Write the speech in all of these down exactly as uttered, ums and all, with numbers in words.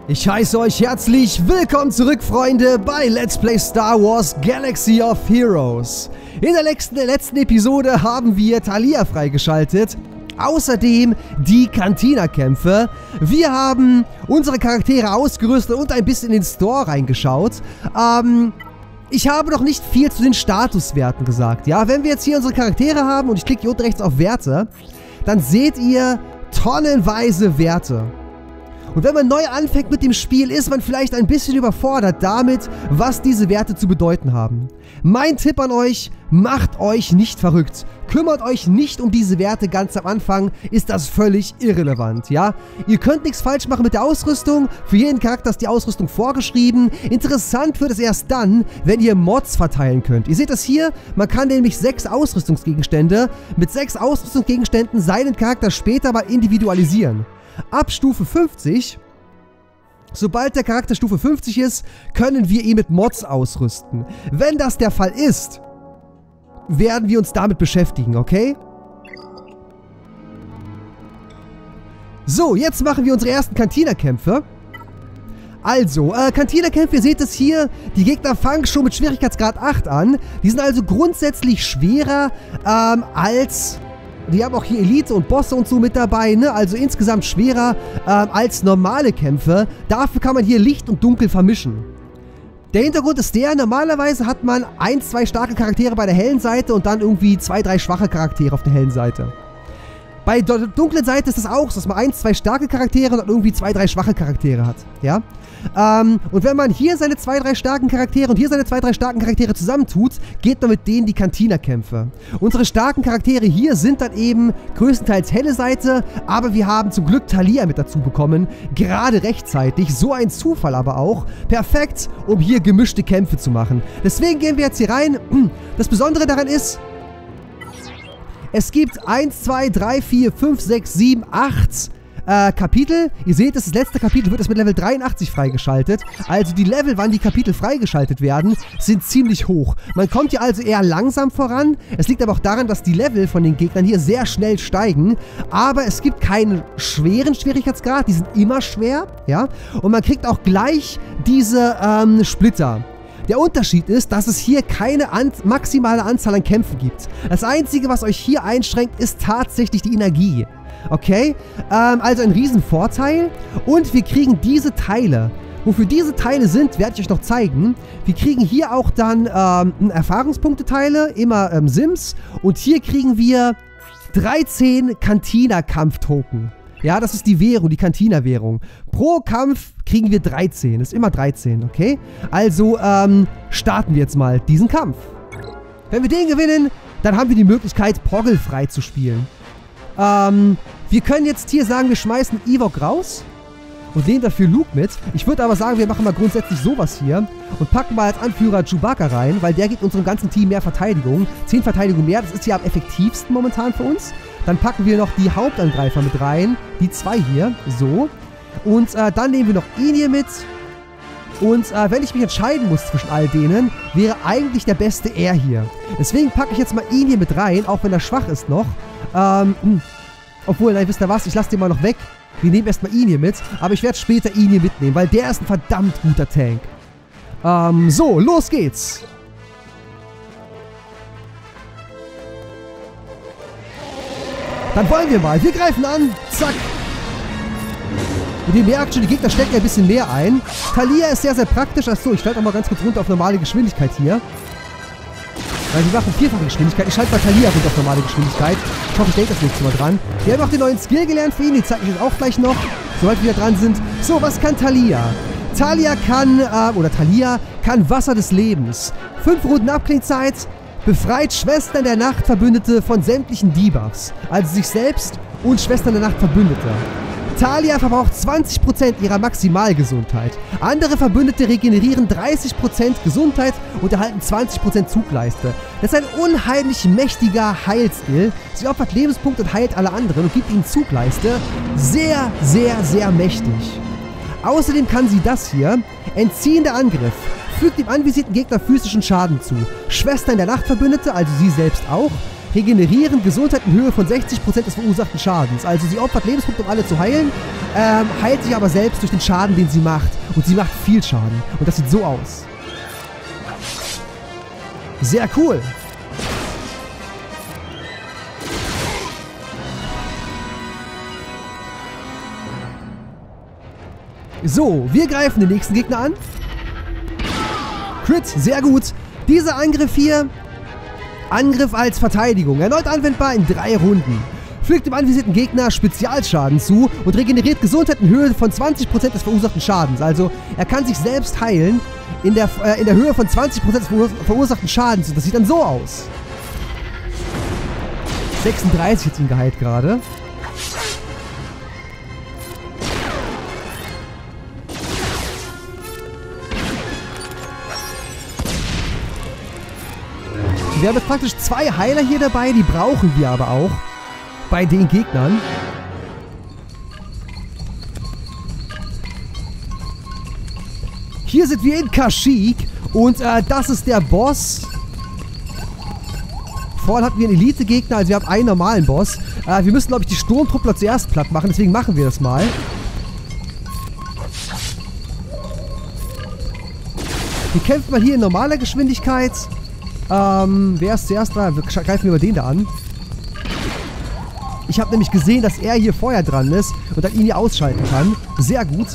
Ich heiße euch herzlich willkommen zurück, Freunde, bei Let's Play Star Wars Galaxy of Heroes. In der letzten, der letzten Episode haben wir Talia freigeschaltet. Außerdem die Cantina-Kämpfe. Wir haben unsere Charaktere ausgerüstet und ein bisschen in den Store reingeschaut. Ähm, ich habe noch nicht viel zu den Statuswerten gesagt. Ja, wenn wir jetzt hier unsere Charaktere haben und ich klicke hier unten rechts auf Werte, dann seht ihr tonnenweise Werte. Und wenn man neu anfängt mit dem Spiel, ist man vielleicht ein bisschen überfordert damit, was diese Werte zu bedeuten haben. Mein Tipp an euch, macht euch nicht verrückt. Kümmert euch nicht um diese Werte ganz am Anfang, ist das völlig irrelevant, ja? Ihr könnt nichts falsch machen mit der Ausrüstung, für jeden Charakter ist die Ausrüstung vorgeschrieben. Interessant wird es erst dann, wenn ihr Mods verteilen könnt. Ihr seht das hier, man kann nämlich sechs Ausrüstungsgegenstände mit sechs Ausrüstungsgegenständen seinen Charakter später mal individualisieren. Ab Stufe fünfzig, sobald der Charakter Stufe fünfzig ist, können wir ihn mit Mods ausrüsten. Wenn das der Fall ist, werden wir uns damit beschäftigen, okay? So, jetzt machen wir unsere ersten Cantina-Kämpfe. Also, äh, Cantina-Kämpfe, ihr seht es hier, die Gegner fangen schon mit Schwierigkeitsgrad acht an. Die sind also grundsätzlich schwerer ähm, als... Die haben auch hier Elite und Bosse und so mit dabei, ne? Also insgesamt schwerer ähm, als normale Kämpfe. Dafür kann man hier Licht und Dunkel vermischen. Der Hintergrund ist der, normalerweise hat man ein, zwei starke Charaktere bei der hellen Seite und dann irgendwie zwei, drei schwache Charaktere auf der hellen Seite. Bei der dunklen Seite ist es auch so, dass man ein, zwei starke Charaktere und dann irgendwie zwei, drei schwache Charaktere hat, ja? Ähm, und wenn man hier seine zwei, drei starken Charaktere und hier seine zwei, drei starken Charaktere zusammentut, geht man mit denen die Cantina-Kämpfe. Unsere starken Charaktere hier sind dann eben größtenteils helle Seite, aber wir haben zum Glück Talia mit dazu bekommen, gerade rechtzeitig, so ein Zufall aber auch, perfekt, um hier gemischte Kämpfe zu machen. Deswegen gehen wir jetzt hier rein. Das Besondere daran ist, es gibt eins, zwei, drei, vier, fünf, sechs, sieben, acht äh, Kapitel. Ihr seht, das, das letzte Kapitel wird es mit Level dreiundachtzig freigeschaltet. Also die Level, wann die Kapitel freigeschaltet werden, sind ziemlich hoch. Man kommt hier also eher langsam voran. Es liegt aber auch daran, dass die Level von den Gegnern hier sehr schnell steigen. Aber es gibt keinen schweren Schwierigkeitsgrad. Die sind immer schwer, ja. Und man kriegt auch gleich diese ähm, Splitter. Der Unterschied ist, dass es hier keine an maximale Anzahl an Kämpfen gibt. Das Einzige, was euch hier einschränkt, ist tatsächlich die Energie. Okay? Ähm, also ein Riesenvorteil. Und wir kriegen diese Teile. Wofür diese Teile sind, werde ich euch noch zeigen. Wir kriegen hier auch dann ähm, Erfahrungspunkte-Teile, immer ähm, Sims. Und hier kriegen wir dreizehn Cantina-Kampf-Token. Ja, das ist die Währung, die Cantina-Währung. Pro Kampf kriegen wir dreizehn. Das ist immer dreizehn, okay? Also, ähm, starten wir jetzt mal diesen Kampf. Wenn wir den gewinnen, dann haben wir die Möglichkeit, Poggle frei zu spielen. Ähm, wir können jetzt hier sagen, wir schmeißen Ewok raus und nehmen dafür Luke mit. Ich würde aber sagen, wir machen mal grundsätzlich sowas hier und packen mal als Anführer Chewbacca rein, weil der gibt unserem ganzen Team mehr Verteidigung. zehn Verteidigung mehr, das ist hier am effektivsten momentan für uns. Dann packen wir noch die Hauptangreifer mit rein, die zwei hier, so. Und äh, dann nehmen wir noch ihn hier mit. Und äh, wenn ich mich entscheiden muss zwischen all denen, wäre eigentlich der beste er hier. Deswegen packe ich jetzt mal ihn hier mit rein, auch wenn er schwach ist noch. Ähm, mh. Obwohl, nein, wisst ihr was, ich lasse den mal noch weg. Wir nehmen erstmal ihn hier mit, aber ich werde später ihn hier mitnehmen, weil der ist ein verdammt guter Tank. Ähm, so, los geht's. Dann wollen wir mal. Wir greifen an. Zack. Und ihr merkt schon, die Gegner stecken ein bisschen mehr ein. Talia ist sehr, sehr praktisch. Achso, ich schalte auch mal ganz kurz runter auf normale Geschwindigkeit hier. Weil die machen vierfache Geschwindigkeit. Ich schalte mal Talia runter auf normale Geschwindigkeit. Ich hoffe, ich denke das nächste Mal dran. Wir haben auch den neuen Skill gelernt für ihn. Den zeige ich euch auch gleich noch, sobald wir dran sind. So, was kann Talia? Talia kann, äh, oder Talia kann Wasser des Lebens. Fünf Runden Abklingzeit. Befreit Schwestern der Nacht Verbündete von sämtlichen Debuffs, also sich selbst und Schwestern der Nacht Verbündete. Talia verbraucht zwanzig Prozent ihrer Maximalgesundheit. Andere Verbündete regenerieren dreißig Prozent Gesundheit und erhalten zwanzig Prozent Zugleiste. Das ist ein unheimlich mächtiger Heilskill. Sie opfert Lebenspunkte und heilt alle anderen und gibt ihnen Zugleiste. Sehr, sehr, sehr mächtig. Außerdem kann sie das hier, entziehender Angriff. Fügt dem anvisierten Gegner physischen Schaden zu. Schwestern der Nachtverbündete, also sie selbst auch, regenerieren Gesundheit in Höhe von sechzig Prozent des verursachten Schadens. Also sie opfert Lebenspunkte, um alle zu heilen, ähm, heilt sich aber selbst durch den Schaden, den sie macht. Und sie macht viel Schaden. Und das sieht so aus. Sehr cool. So, wir greifen den nächsten Gegner an. Crit, sehr gut. Dieser Angriff hier, Angriff als Verteidigung, erneut anwendbar in drei Runden. Fügt dem anvisierten Gegner Spezialschaden zu und regeneriert Gesundheit in Höhe von zwanzig Prozent des verursachten Schadens. Also, er kann sich selbst heilen in der, äh, in der Höhe von zwanzig Prozent des verursachten Schadens. Und das sieht dann so aus. sechsunddreißig hat ihn geheilt gerade. Wir haben jetzt praktisch zwei Heiler hier dabei, die brauchen wir aber auch bei den Gegnern. Hier sind wir in Kashyyyk und äh, das ist der Boss. Vorhin hatten wir einen Elite-Gegner, also wir haben einen normalen Boss. Äh, wir müssen, glaube ich, die Sturmtruppler zuerst platt machen, deswegen machen wir das mal. Wir kämpfen mal hier in normaler Geschwindigkeit. Ähm, wer ist zuerst dran? Wir greifen wir über den da an. Ich habe nämlich gesehen, dass er hier vorher dran ist und dann ihn hier ausschalten kann. Sehr gut.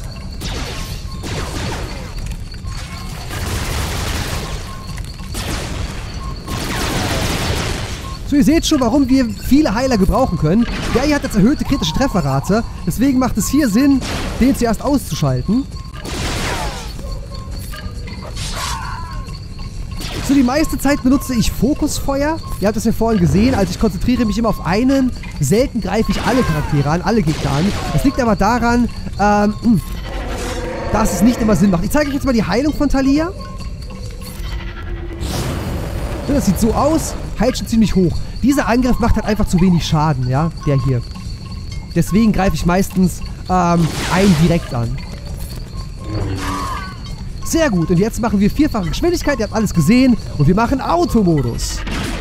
So, ihr seht schon, warum wir viele Heiler gebrauchen können. Der hier hat jetzt erhöhte kritische Trefferrate. Deswegen macht es hier Sinn, den zuerst auszuschalten. So, die meiste Zeit benutze ich Fokusfeuer. Ihr habt das ja vorhin gesehen. Also ich konzentriere mich immer auf einen. Selten greife ich alle Charaktere an, alle Gegner an. Das liegt aber daran, ähm, dass es nicht immer Sinn macht. Ich zeige euch jetzt mal die Heilung von Thalia. Das sieht so aus. Heilt schon ziemlich hoch. Dieser Angriff macht halt einfach zu wenig Schaden, ja. Der hier. Deswegen greife ich meistens ähm, einen direkt an. Sehr gut. Und jetzt machen wir vierfache Geschwindigkeit. Ihr habt alles gesehen. Und wir machen Automodus.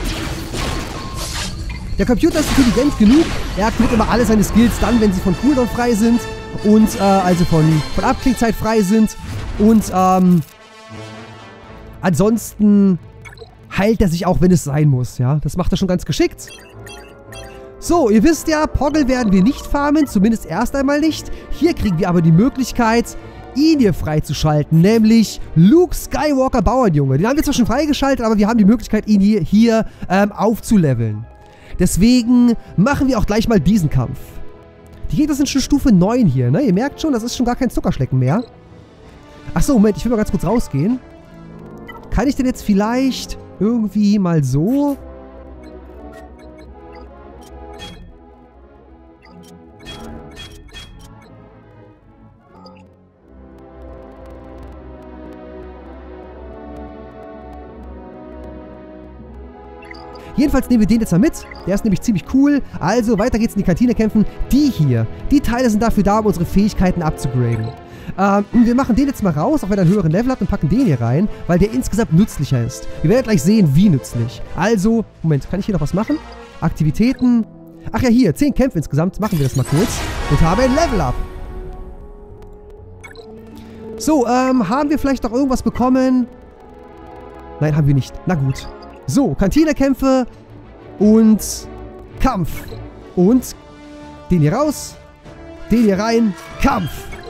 Der Computer ist intelligent genug. Er aktiviert immer alle seine Skills dann, wenn sie von Cooldown frei sind. Und, äh, also von, von Abklingzeit frei sind. Und, ähm, ansonsten heilt er sich auch, wenn es sein muss, ja. Das macht er schon ganz geschickt. So, ihr wisst ja, Poggle werden wir nicht farmen. Zumindest erst einmal nicht. Hier kriegen wir aber die Möglichkeit, ihn hier freizuschalten, nämlich Luke Skywalker Bauernjunge. Den haben wir zwar schon freigeschaltet, aber wir haben die Möglichkeit, ihn hier, hier ähm, aufzuleveln. Deswegen machen wir auch gleich mal diesen Kampf. Die Gegner sind schon Stufe neun hier, ne? Ihr merkt schon, das ist schon gar kein Zuckerschlecken mehr. Achso, Moment, ich will mal ganz kurz rausgehen. Kann ich denn jetzt vielleicht irgendwie mal so... Jedenfalls nehmen wir den jetzt mal mit. Der ist nämlich ziemlich cool. Also, weiter geht's in die Kantine kämpfen. Die hier, die Teile sind dafür da, um unsere Fähigkeiten abzugraden. Ähm, wir machen den jetzt mal raus, auch wenn er einen höheren Level hat, und packen den hier rein, weil der insgesamt nützlicher ist. Wir werden gleich sehen, wie nützlich. Also, Moment, kann ich hier noch was machen? Aktivitäten. Ach ja, hier, zehn Kämpfe insgesamt. Machen wir das mal kurz. Und haben ein Level-Up. So, ähm, haben wir vielleicht noch irgendwas bekommen? Nein, haben wir nicht. Na gut. So, Kantinekämpfe und Kampf. Und den hier raus, den hier rein, Kampf.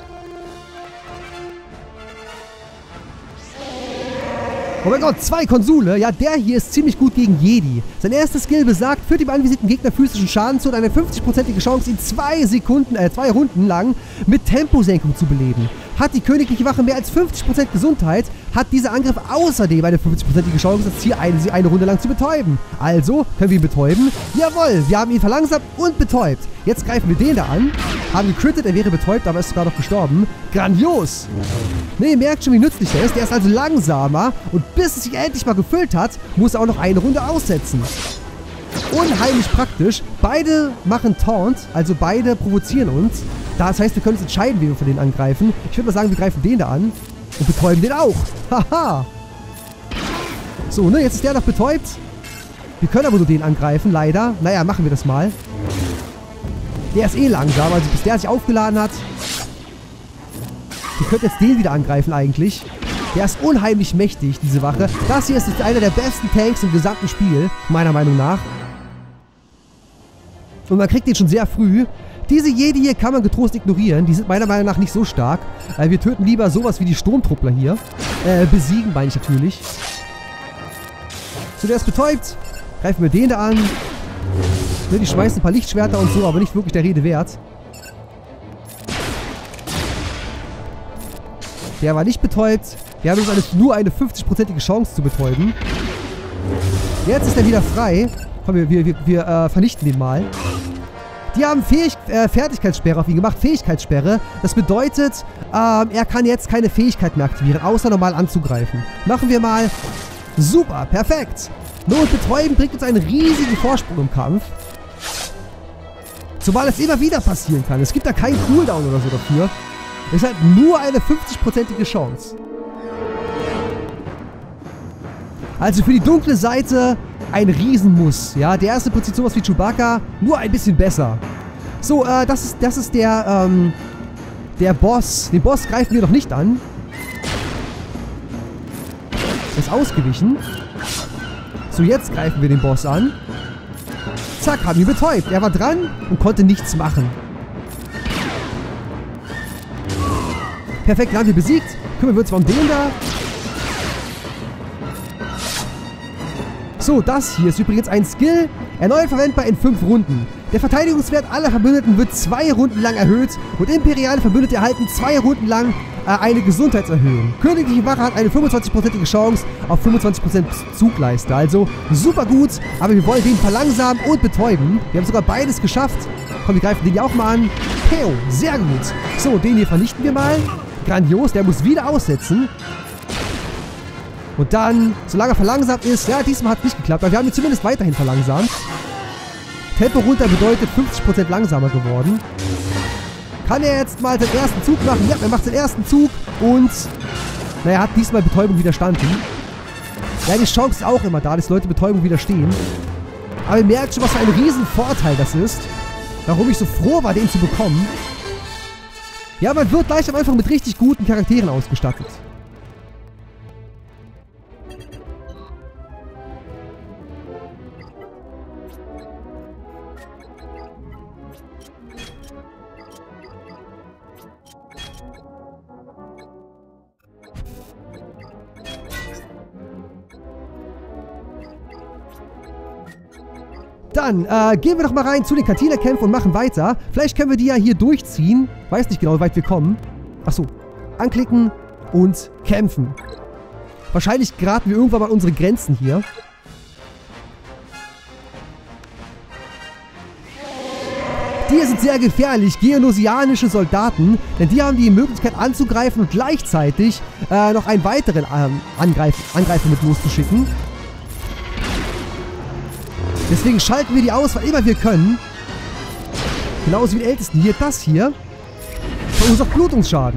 Oh mein Gott, zwei Konsule. Ja, der hier ist ziemlich gut gegen Jedi. Sein erster Skill besagt, führt dem anvisierten Gegner physischen Schaden zu und eine fünfzig-prozentige Chance, ihn zwei Sekunden, äh, zwei Runden lang mit Temposenkung zu beleben. Hat die königliche Wache mehr als fünfzig Prozent Gesundheit, hat dieser Angriff außerdem eine fünfzig-prozentige Chance, das Ziel eine, eine Runde lang zu betäuben. Also, können wir ihn betäuben? Jawohl, wir haben ihn verlangsamt und betäubt. Jetzt greifen wir den da an. Haben gecrittet, er wäre betäubt, aber ist sogar noch gestorben. Grandios! Ne, ihr merkt schon, wie nützlich der ist. Der ist also langsamer und bis es sich endlich mal gefüllt hat, muss er auch noch eine Runde aussetzen. Unheimlich praktisch. Beide machen Taunt, also beide provozieren uns. Das heißt, wir können uns entscheiden, wie wir von denen angreifen. Ich würde mal sagen, wir greifen den da an und betäuben den auch. Haha! So, ne, jetzt ist der noch betäubt. Wir können aber nur den angreifen, leider. Naja, machen wir das mal. Der ist eh langsam, also bis der sich aufgeladen hat. Wir könnten jetzt den wieder angreifen eigentlich. Der ist unheimlich mächtig, diese Wache. Das hier ist jetzt einer der besten Tanks im gesamten Spiel, meiner Meinung nach. Und man kriegt den schon sehr früh. Diese Jedi hier kann man getrost ignorieren. Die sind meiner Meinung nach nicht so stark. Äh, wir töten lieber sowas wie die Sturmtruppler hier. Äh, besiegen meine ich natürlich. So, der ist betäubt. Greifen wir den da an. Ne, die schmeißen ein paar Lichtschwerter und so, aber nicht wirklich der Rede wert. Der war nicht betäubt. Wir haben uns eine, nur eine fünfzig-prozentige Chance zu betäuben. Jetzt ist er wieder frei. Komm, wir, wir, wir, wir äh, vernichten den mal. Die haben Fähig äh, Fertigkeitssperre auf ihn gemacht. Fähigkeitssperre. Das bedeutet, ähm, er kann jetzt keine Fähigkeit mehr aktivieren, außer normal anzugreifen. Machen wir mal. Super, perfekt. Not betäuben bringt uns einen riesigen Vorsprung im Kampf. Zumal es immer wieder passieren kann. Es gibt da keinen Cooldown oder so dafür. Es ist halt nur eine fünfzig-prozentige Chance. Also für die dunkle Seite ein Riesenmuss. Ja, der erste Prinzip sowas wie Chewbacca, nur ein bisschen besser. So, äh, das ist, das ist der, ähm, der Boss. Den Boss greifen wir noch nicht an. Er ist ausgewichen. So, jetzt greifen wir den Boss an. Zack, haben ihn betäubt. Er war dran und konnte nichts machen. Perfekt, dann haben wir besiegt. Kümmern wir uns mal um den da. So, das hier ist übrigens ein Skill, erneut verwendbar in fünf Runden. Der Verteidigungswert aller Verbündeten wird zwei Runden lang erhöht und imperiale Verbündete erhalten zwei Runden lang äh, eine Gesundheitserhöhung. Königliche Wache hat eine fünfundzwanzig-prozentige Chance auf fünfundzwanzig Prozent Zugleiste. Also super gut, aber wir wollen den verlangsamen und betäuben. Wir haben sogar beides geschafft. Komm, wir greifen den hier auch mal an. Peo, sehr gut. So, den hier vernichten wir mal. Grandios, der muss wieder aussetzen. Und dann, solange er verlangsamt ist, ja, diesmal hat es nicht geklappt, aber wir haben ihn zumindest weiterhin verlangsamt. Tempo runter bedeutet fünfzig Prozent langsamer geworden. Kann er jetzt mal den ersten Zug machen? Ja, er macht den ersten Zug und, naja, er hat diesmal Betäubung widerstanden. Ja, die Chance ist auch immer da, dass Leute Betäubung widerstehen. Aber ihr merkt schon, was für ein riesen Vorteil das ist. Warum ich so froh war, den zu bekommen. Ja, man wird gleich am Anfang mit richtig guten Charakteren ausgestattet. Dann äh, gehen wir doch mal rein zu den Cantina-Kämpfen und machen weiter. Vielleicht können wir die ja hier durchziehen. Weiß nicht genau, wie weit wir kommen. Achso. Anklicken und kämpfen. Wahrscheinlich geraten wir irgendwann mal an unsere Grenzen hier. Die sind sehr gefährlich, geonosianische Soldaten, denn die haben die Möglichkeit anzugreifen und gleichzeitig äh, noch einen weiteren ähm, Angreif Angreifer mit loszuschicken. Deswegen schalten wir die aus, wann immer wir können. Genauso wie die Ältesten hier. Das hier verursacht Blutungsschaden.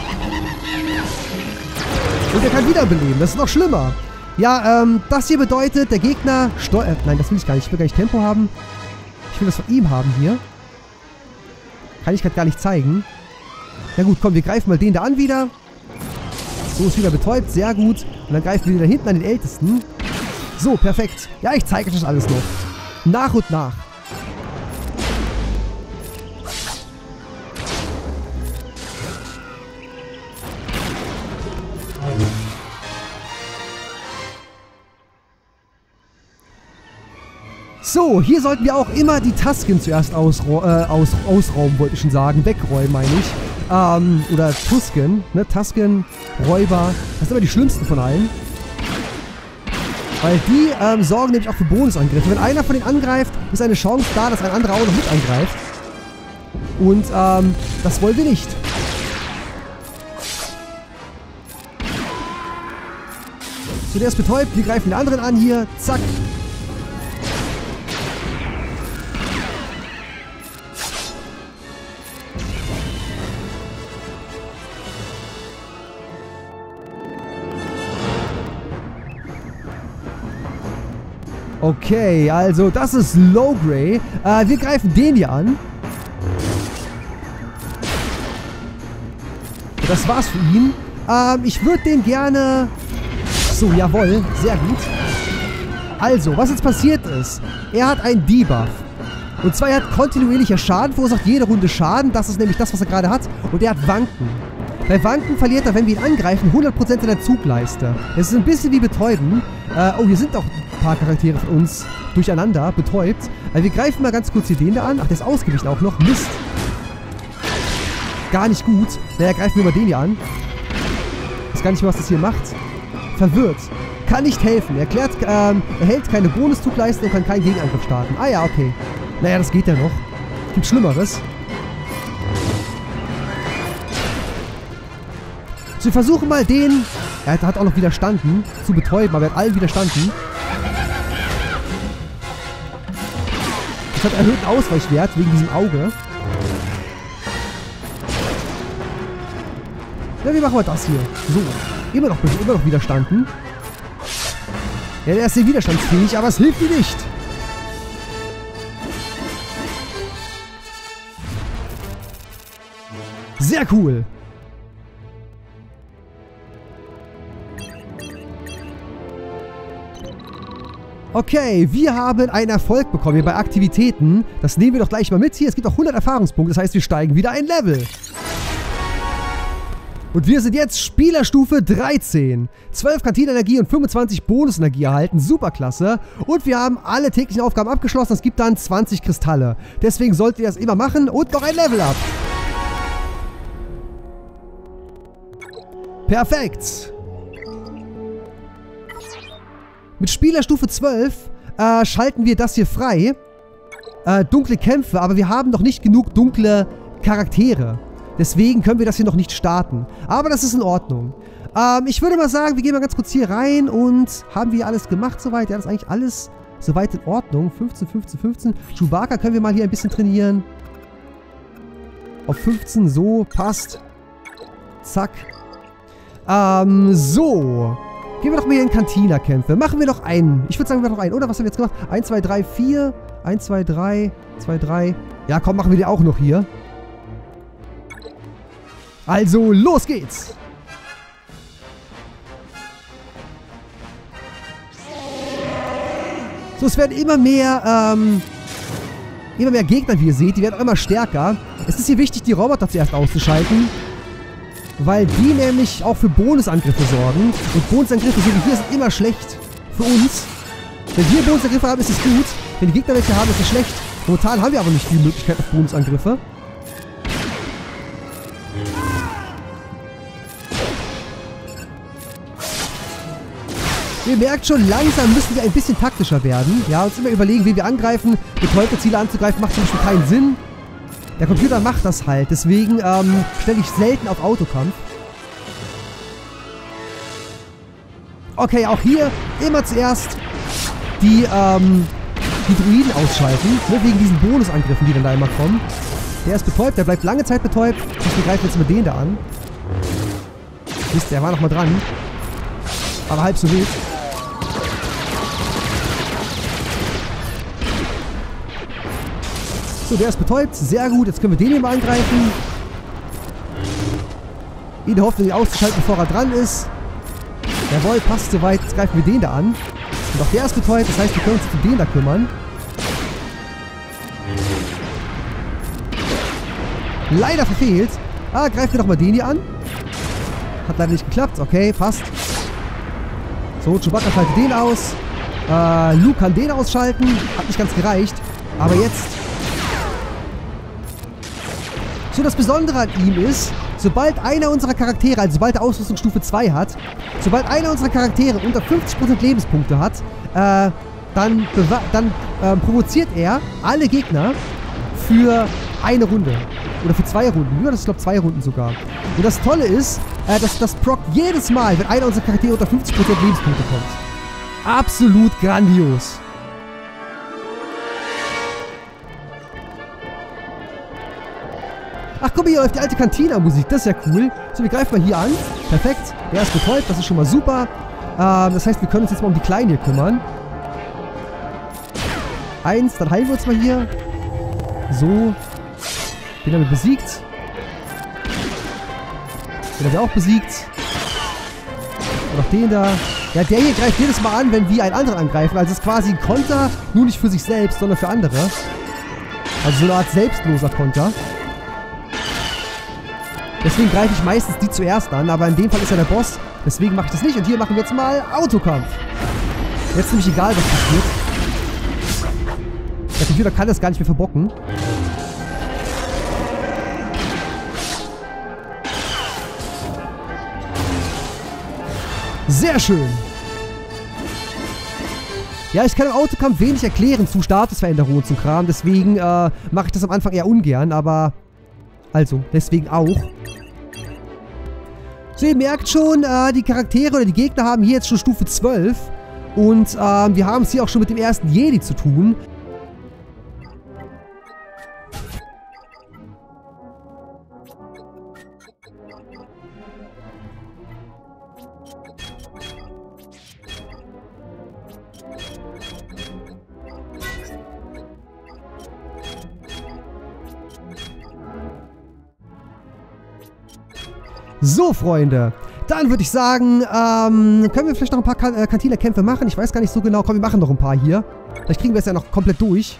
Und er kann wiederbeleben. Das ist noch schlimmer. Ja, ähm, das hier bedeutet, der Gegner steuert... Nein, das will ich gar nicht. Ich will gar nicht Tempo haben. Ich will das von ihm haben hier. Kann ich gerade gar nicht zeigen. Na gut, komm, wir greifen mal den da an wieder. So, ist wieder betäubt. Sehr gut. Und dann greifen wir wieder hinten an den Ältesten. So, perfekt. Ja, ich zeige euch das alles noch. Nach und nach. So, hier sollten wir auch immer die Tusken zuerst ausra äh, aus ausrauben, wollte ich schon sagen. Wegräumen, meine ich. Ähm, oder Tusken. Ne? Tusken, Räuber. Das sind immer die schlimmsten von allen. Weil die ähm, sorgen nämlich auch für Bonusangriffe. Wenn einer von denen angreift, ist eine Chance da, dass ein anderer auch noch mit angreift. Und ähm, das wollen wir nicht. So, der ist betäubt. Wir greifen den anderen an hier. Zack. Okay, also das ist Logray. Äh, wir greifen den hier an. Das war's für ihn. Ähm, ich würde den gerne... So, jawohl. Sehr gut. Also, was jetzt passiert ist, er hat einen Debuff. Und zwar, er hat kontinuierlicher Schaden, verursacht jede Runde Schaden. Das ist nämlich das, was er gerade hat. Und er hat Wanken. Bei Wanken verliert er, wenn wir ihn angreifen, hundert Prozent seiner Zugleiste. Es ist ein bisschen wie Betäuben. Äh, oh, hier sind auch ein paar Charaktere von uns durcheinander, betäubt. Also wir greifen mal ganz kurz hier den da an. Ach, der ist ausgewichen auch noch. Mist. Gar nicht gut. Naja, greifen wir mal den hier an. Ich weiß gar nicht mehr, was das hier macht. Verwirrt. Kann nicht helfen. Er erklärt, ähm, er hält keine Bonus-Zugleiste und kann keinen Gegenangriff starten. Ah ja, okay. Naja, das geht ja noch. Gibt Schlimmeres. So, wir versuchen mal den... Er hat auch noch widerstanden. Zu betäuben, aber er hat allen widerstanden. Das hat erhöhten Ausweichwert wegen diesem Auge. Ja, wie machen wir das hier? So. Immer noch, immer noch widerstanden. Ja, der ist sehr widerstandsfähig, aber es hilft ihm nicht. Sehr cool. Okay, wir haben einen Erfolg bekommen hier bei Aktivitäten. Das nehmen wir doch gleich mal mit hier. Es gibt auch hundert Erfahrungspunkte, das heißt, wir steigen wieder ein Level. Und wir sind jetzt Spielerstufe dreizehn. zwölf Kantinenenergie und fünfundzwanzig Bonusenergie erhalten. Superklasse. Und wir haben alle täglichen Aufgaben abgeschlossen. Es gibt dann zwanzig Kristalle. Deswegen solltet ihr das immer machen. Und noch ein Level up. Perfekt. Mit Spielerstufe zwölf äh, schalten wir das hier frei. Äh, dunkle Kämpfe, aber wir haben noch nicht genug dunkle Charaktere. Deswegen können wir das hier noch nicht starten. Aber das ist in Ordnung. Ähm, ich würde mal sagen, wir gehen mal ganz kurz hier rein und haben wir alles gemacht soweit? Ja, das ist eigentlich alles soweit in Ordnung. fünfzehn, fünfzehn, fünfzehn. Chewbacca können wir mal hier ein bisschen trainieren. Auf fünfzehn, so, passt. Zack. Ähm, so. Gehen wir doch mal hier in Cantina-Kämpfe. Machen wir doch einen. Ich würde sagen, wir machen noch einen. Oder was haben wir jetzt gemacht? eins, zwei, drei, vier. eins, zwei, drei. zwei, drei. Ja, komm, machen wir die auch noch hier. Also, los geht's. So, es werden immer mehr, ähm, immer mehr Gegner, wie ihr seht. Die werden auch immer stärker. Es ist hier wichtig, die Roboter zuerst auszuschalten. Weil die nämlich auch für Bonusangriffe sorgen. Und Bonusangriffe, so wie hier, sind immer schlecht für uns. Wenn wir Bonusangriffe haben, ist es gut. Wenn die Gegner welche haben, ist es schlecht. Momentan haben wir aber nicht viel Möglichkeit auf Bonusangriffe. Ihr merkt schon, langsam müssen wir ein bisschen taktischer werden. Ja, uns immer überlegen, wie wir angreifen. Betäubte Ziele anzugreifen macht zum Beispiel keinen Sinn. Der Computer macht das halt, deswegen ähm, stelle ich selten auf Autokampf. Okay, auch hier immer zuerst die, ähm, die Druiden ausschalten, ne, wegen diesen Bonusangriffen, die dann da immer kommen. Der ist betäubt, der bleibt lange Zeit betäubt. Wir greifen jetzt mal den da an. Mist, der war noch mal dran. Aber halb so wild. So, der ist betäubt. Sehr gut. Jetzt können wir den hier mal angreifen. In der Hoffnung, ihn auszuschalten, bevor er dran ist. Jawohl, passt soweit. Jetzt greifen wir den da an. Und auch der ist betäubt. Das heißt, wir können uns um den da kümmern. Leider verfehlt. Ah, greifen wir doch mal den hier an. Hat leider nicht geklappt. Okay, passt. So, Chewbacca schaltet den aus. Äh, Luke kann den ausschalten. Hat nicht ganz gereicht. Aber jetzt... So, das Besondere an ihm ist, sobald einer unserer Charaktere, also sobald er Ausrüstungsstufe zwei hat, sobald einer unserer Charaktere unter fünfzig Prozent Lebenspunkte hat, äh, dann, dann äh, provoziert er alle Gegner für eine Runde. Oder für zwei Runden. Ja, das ist, glaube ich, zwei Runden sogar. Und das Tolle ist, äh, dass das prockt jedes Mal, wenn einer unserer Charaktere unter fünfzig Prozent Lebenspunkte kommt. Absolut grandios. Ach, guck mal, hier läuft die alte Cantina-Musik. Das ist ja cool. So, wir greifen mal hier an. Perfekt. Der ist betäubt. Das ist schon mal super. Ähm, das heißt, wir können uns jetzt mal um die Kleinen hier kümmern. Eins, dann heilen wir uns mal hier. So. Den haben wir besiegt. Den haben wir auch besiegt. Und auch den da. Ja, der hier greift jedes Mal an, wenn wir einen anderen angreifen. Also es ist quasi ein Konter, nur nicht für sich selbst, sondern für andere. Also so eine Art selbstloser Konter. Deswegen greife ich meistens die zuerst an, aber in dem Fall ist er der Boss. Deswegen mache ich das nicht. Und hier machen wir jetzt mal Autokampf. Jetzt ist nämlich egal, was passiert. Der Computer kann das gar nicht mehr verbocken. Sehr schön. Ja, ich kann im Autokampf wenig erklären zu Statusveränderungen und zum Kram. Deswegen äh, mache ich das am Anfang eher ungern, aber... Also, deswegen auch. So, ihr merkt schon, äh, die Charaktere oder die Gegner haben hier jetzt schon Stufe zwölf. Und äh, wir haben es hier auch schon mit dem ersten Jedi zu tun. So, Freunde. Dann würde ich sagen, ähm, können wir vielleicht noch ein paar kan äh, Cantina-Kämpfe machen? Ich weiß gar nicht so genau. Komm, wir machen noch ein paar hier. Vielleicht kriegen wir es ja noch komplett durch.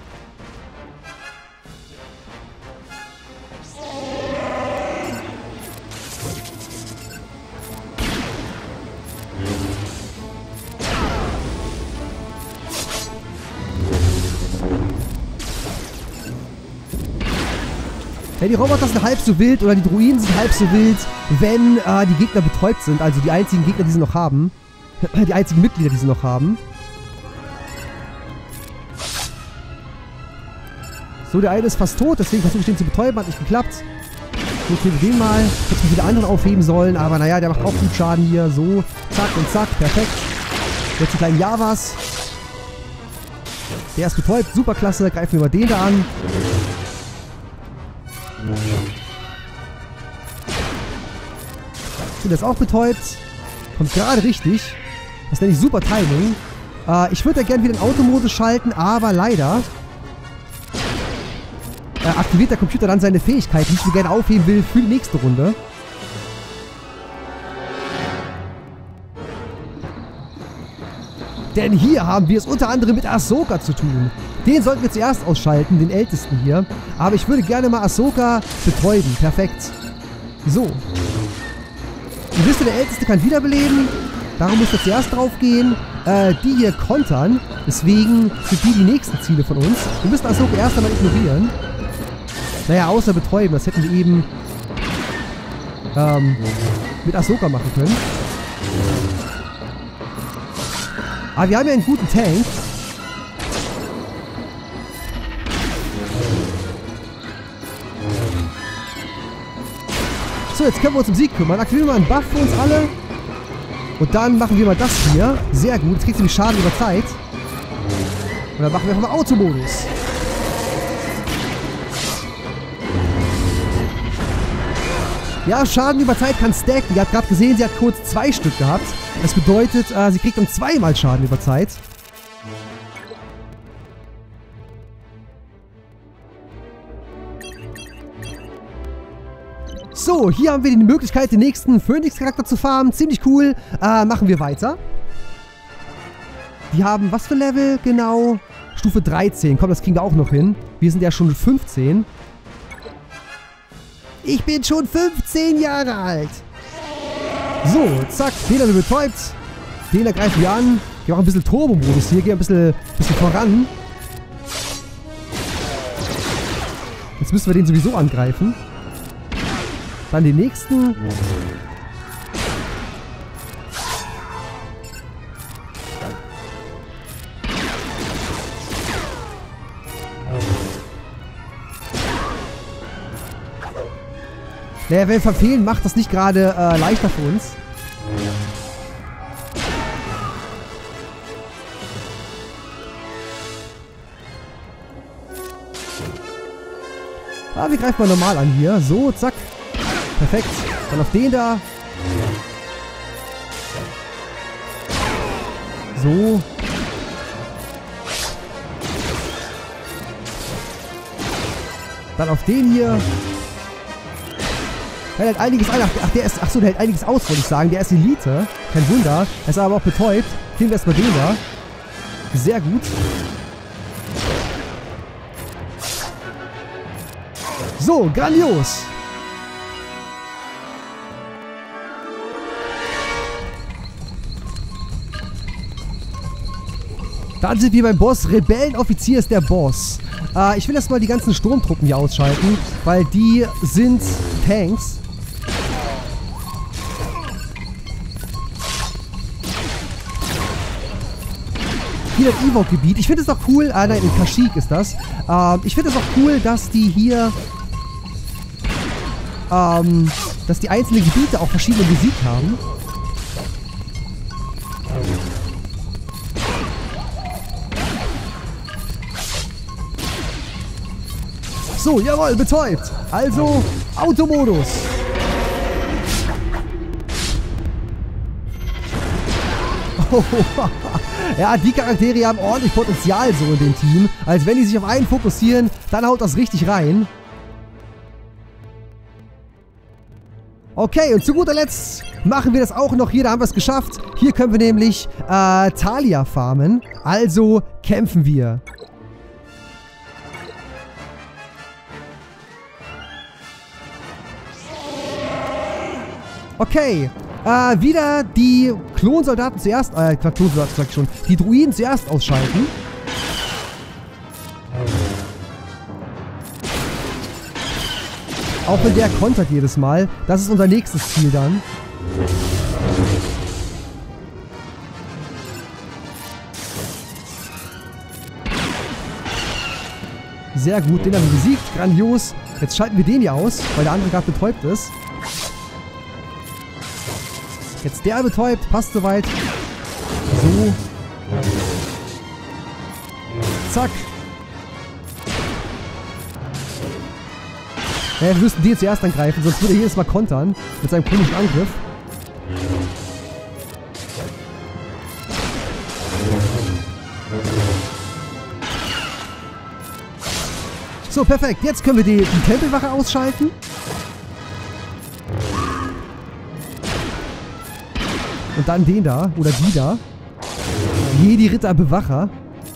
Ja, die Roboter sind halb so wild oder die Druiden sind halb so wild, wenn äh, die Gegner betäubt sind. Also die einzigen Gegner, die sie noch haben. Die einzigen Mitglieder, die sie noch haben. So, der eine ist fast tot, deswegen versuche ich den zu betäuben. Hat nicht geklappt. So, kriegen wir den mal. Hätte ich wieder anderen aufheben sollen, aber naja, der macht auch gut Schaden hier. So, zack und zack, perfekt. Jetzt die kleinen Javas. Der ist betäubt, super klasse. Greifen wir mal den da an. So, der ist auch betäubt. Kommt gerade richtig. Das nenne ich super Timing. Äh, ich würde ja gerne wieder den Automodus schalten, aber leider äh, aktiviert der Computer dann seine Fähigkeit, die ich mir gerne aufheben will für die nächste Runde. Denn hier haben wir es unter anderem mit Ahsoka zu tun. Den sollten wir zuerst ausschalten, den ältesten hier. Aber ich würde gerne mal Ahsoka betäuben. Perfekt. So. Ihr wisst, der Älteste kann wiederbeleben. Darum müsst ihr zuerst drauf gehen. Äh, die hier kontern. Deswegen sind die die nächsten Ziele von uns. Wir müssen Ahsoka erst einmal ignorieren. Naja, außer betäuben. Das hätten wir eben ähm, mit Ahsoka machen können. Aber wir haben ja einen guten Tank. So, jetzt können wir uns um Sieg kümmern. Aktivieren wir mal einen Buff für uns alle. Und dann machen wir mal das hier. Sehr gut. Jetzt kriegt sie nämlich Schaden über Zeit. Und dann machen wir einfach mal Automodus. Ja, Schaden über Zeit kann stacken. Ihr habt gerade gesehen, sie hat kurz zwei Stück gehabt. Das bedeutet, äh, sie kriegt dann zweimal Schaden über Zeit. So, hier haben wir die Möglichkeit, den nächsten Phoenix-Charakter zu farmen. Ziemlich cool. Äh, machen wir weiter. Die haben was für Level? Genau. Stufe dreizehn. Komm, das kriegen wir auch noch hin. Wir sind ja schon fünfzehn. Ich bin schon fünfzehn Jahre alt. So, zack. Den haben wir betäubt. Den greifen wir an. Wir machen ein bisschen Turbo-Modus hier. Gehen ein bisschen, bisschen voran. Jetzt müssen wir den sowieso angreifen. Dann den nächsten. Naja, wenn wir verfehlen, macht das nicht gerade äh, leichter für uns. Ah, wir greifen mal normal an hier. So, zack. Perfekt. Dann auf den da. So. Dann auf den hier. Der hält einiges an. Ach, der ist, achso, der hält einiges aus, wollte ich sagen. Der ist Elite. Kein Wunder. Er ist aber auch betäubt. Kriegen wir erstmal den da. Sehr gut. So, grandios. Dann sind wir beim Boss. Rebellenoffizier ist der Boss. Äh, ich will erstmal die ganzen Sturmtruppen hier ausschalten, weil die sind Tanks. Hier das Ewok-Gebiet. Ich finde es auch cool, ah nein, in Kashyyyk ist das. Ähm, ich finde es auch cool, dass die hier, ähm, dass die einzelnen Gebiete auch verschiedene Musik haben. So, jawohl, betäubt. Also, Automodus. Oh, ja, die Charaktere haben ordentlich Potenzial so in dem Team. Als wenn die sich auf einen fokussieren, dann haut das richtig rein. Okay, und zu guter Letzt machen wir das auch noch hier. Da haben wir es geschafft. Hier können wir nämlich äh, Thalia farmen. Also kämpfen wir. Okay, äh, wieder die Klonsoldaten zuerst, äh, Klonsoldaten sag ich schon, die Druiden zuerst ausschalten. Auch wenn der kontert jedes Mal. Das ist unser nächstes Ziel dann. Sehr gut, den haben wir besiegt, grandios. Jetzt schalten wir den hier aus, weil der andere gerade betäubt ist. Jetzt der betäubt, passt soweit. So. Zack. Ja, wir müssten den zuerst angreifen, sonst würde er jedes Mal kontern mit seinem komischen Angriff. So, perfekt. Jetzt können wir die, die Tempelwache ausschalten. Und dann den da, oder die da. Jedi-Ritter Bewacher.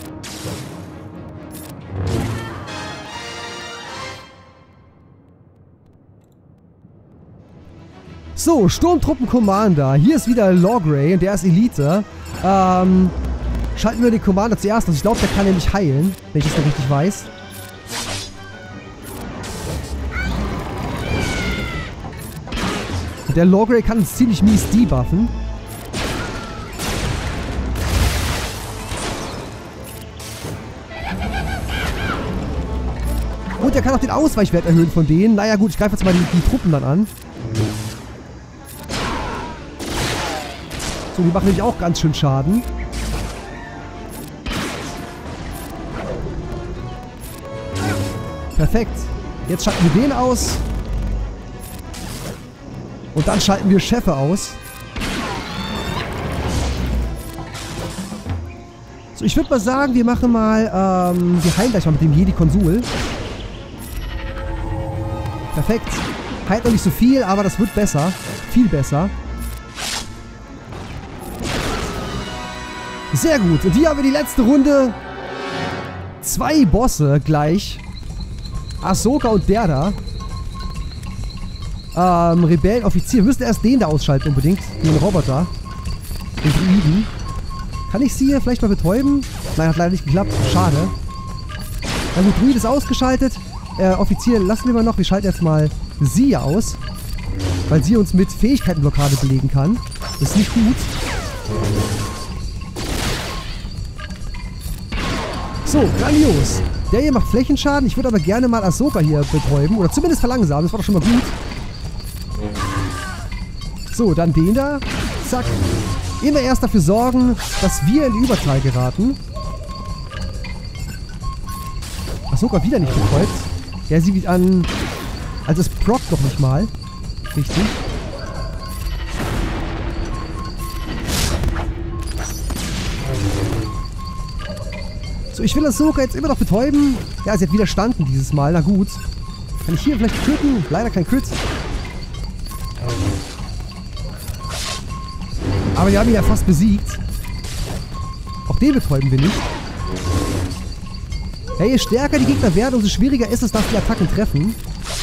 So, Sturmtruppen-Commander. Hier ist wieder Logray und der ist Elite. Ähm, schalten wir den Commander zuerst aus. Ich glaube, der kann nämlich heilen, wenn ich das noch richtig weiß. Und der Logray kann uns ziemlich mies debuffen. Und er kann auch den Ausweichwert erhöhen von denen. Naja gut, ich greife jetzt mal die, die Truppen dann an. So, die machen nämlich auch ganz schön Schaden. Perfekt. Jetzt schalten wir den aus. Und dann schalten wir Chefe aus. So, ich würde mal sagen, wir machen mal, ähm, wir heilen gleich mal mit dem Jedi-Konsul. Perfekt. Heilt noch nicht so viel, aber das wird besser. Viel besser. Sehr gut. Und hier haben wir die letzte Runde. Zwei Bosse gleich. Ahsoka und der da. Ähm, Rebellenoffizier. Wir müssen erst den da ausschalten unbedingt. Den Roboter. Den Druiden. Kann ich sie hier vielleicht mal betäuben? Nein, hat leider nicht geklappt. Schade. Na gut, Druid ist ausgeschaltet. Äh, Offizier lassen wir mal noch. Wir schalten jetzt mal sie hier aus. Weil sie uns mit Fähigkeitenblockade belegen kann. Das ist nicht gut. So, grandios. Der hier macht Flächenschaden. Ich würde aber gerne mal Ahsoka hier betäuben. Oder zumindest verlangsamen. Das war doch schon mal gut. So, dann den da. Zack. Immer erst dafür sorgen, dass wir in die Überzahl geraten. Ahsoka wieder nicht betäubt. Der sieht an... Also es prockt doch nicht mal. Richtig. So, ich will Ahsoka jetzt immer noch betäuben. Ja, sie hat widerstanden dieses Mal. Na gut. Kann ich hier vielleicht töten? Leider kein Crit. Aber wir haben ihn ja fast besiegt. Auch den betäuben wir nicht. Hey, je stärker die Gegner werden, umso schwieriger ist es, dass die Attacken treffen.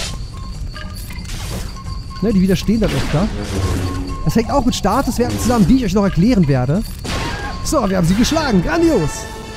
Ne, die widerstehen dann öfter. Das hängt auch mit Statuswerten zusammen, die ich euch noch erklären werde. So, wir haben sie geschlagen. Grandios!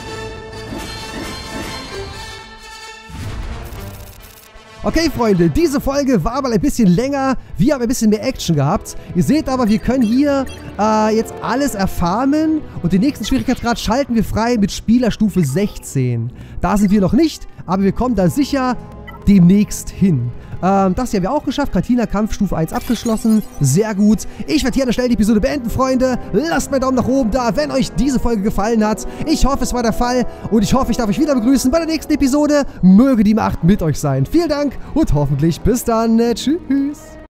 Okay, Freunde, diese Folge war mal ein bisschen länger. Wir haben ein bisschen mehr Action gehabt. Ihr seht aber, wir können hier äh, jetzt alles erfarmen. Und den nächsten Schwierigkeitsgrad schalten wir frei mit Spielerstufe sechzehn. Da sind wir noch nicht, aber wir kommen da sicher demnächst hin. Ähm, das hier haben wir auch geschafft. Cantina Kampfstufe eins abgeschlossen. Sehr gut. Ich werde hier an der Stelle die Episode beenden, Freunde. Lasst mir einen Daumen nach oben da, wenn euch diese Folge gefallen hat. Ich hoffe, es war der Fall. Und ich hoffe, ich darf euch wieder begrüßen bei der nächsten Episode. Möge die Macht mit euch sein. Vielen Dank und hoffentlich bis dann. Tschüss.